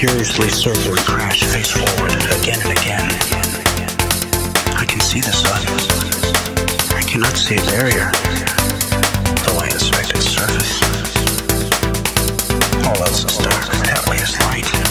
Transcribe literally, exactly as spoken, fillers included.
furiously circle and crash face forward again and again. I can see the sun. I cannot see a barrier, though I inspect its surface. All else is dark, that way is light.